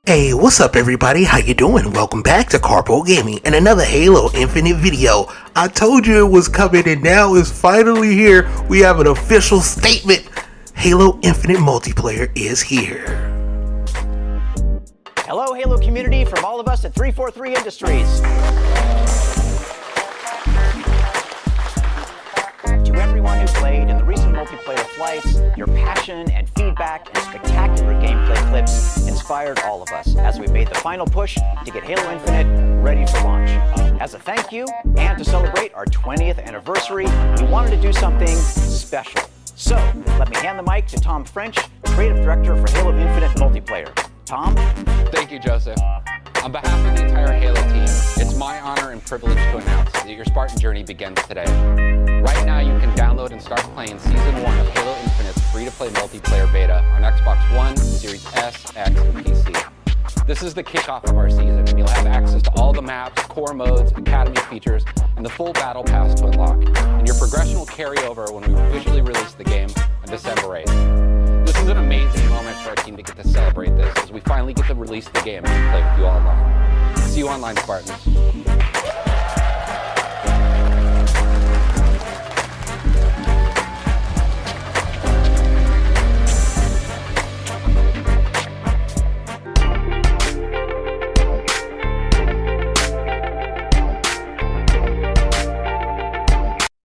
Hey, what's up everybody? How you doing? Welcome back to Carpo Gaming and another Halo Infinite video. I told you it was coming and now it's finally here. We have an official statement. Halo Infinite multiplayer is here. Hello Halo community from all of us at 343 Industries. To everyone who played in the recent multiplayer flights, your passion and feedback and spectacular gameplay clips inspired all of us as we made the final push to get Halo Infinite ready for launch. As a thank you and to celebrate our 20th anniversary, we wanted to do something special. So, let me hand the mic to Tom French, Creative Director for Halo Infinite Multiplayer. Tom? Thank you, Joseph. On behalf of the entire Halo team, it's my honor and privilege to announce that your Spartan journey begins today. Right now, you can download and start playing Season 1 of Halo Infinite's free-to-play multiplayer beta on Xbox One, Series S, X, and PC. This is the kickoff of our season, and you'll have access to all the maps, core modes, academy features, and the full battle pass to unlock. And your progression will carry over when we officially release the game on December 8th. This is an amazing moment for our team to get to celebrate this as we finally get to release the game and play with you all online. See you online, Spartans.